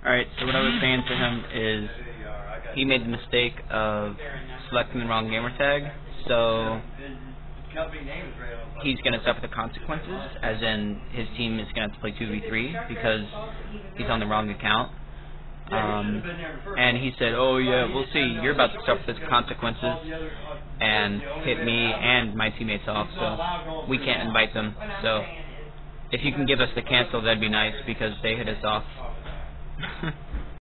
Alright, so what I was saying to him is he made the mistake of selecting the wrong gamer tag, so he's going to suffer the consequences, as in his team is going to have to play 2v3 because he's on the wrong account. And he said, oh yeah, we'll see, you're about to suffer the consequences, and hit me and my teammates off, so we can't invite them. So if you can give us the cancel, that'd be nice, because they hit us off.